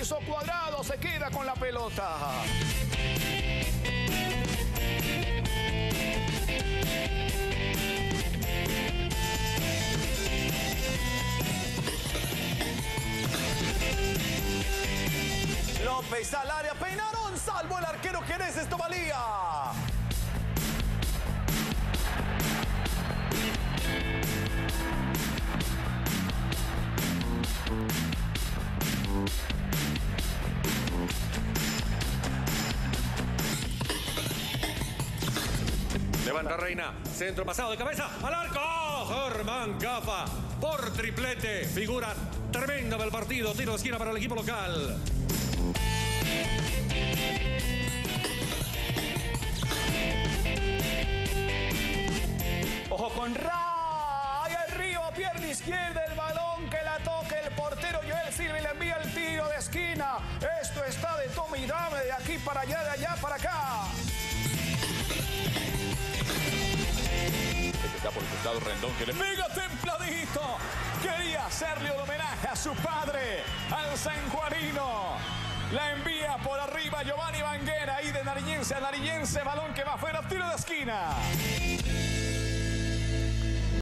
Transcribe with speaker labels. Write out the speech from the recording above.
Speaker 1: Enzo Cuadrado se queda con la pelota.
Speaker 2: López al área, peinaron, salvo el arquero Jerez Estovalía.
Speaker 3: Levanta Reina, centro pasado de cabeza, al arco. Germán Gafa, por triplete, figura tremenda del partido, tiro de esquina para el equipo local.
Speaker 1: Ojo con Ray, arriba, pierna izquierda, el balón que la toque el portero Joel Silva y le envía el tiro de esquina. Esto está de toma y dame, de aquí para allá, de allá para acá.
Speaker 4: Está por el costado Rendón, que le pega templadito. Quería hacerle un homenaje a su padre, al sanjuanino. La envía por arriba Giovanni Banguera, ahí de Nariñense a Nariñense, balón que va afuera, tiro de esquina.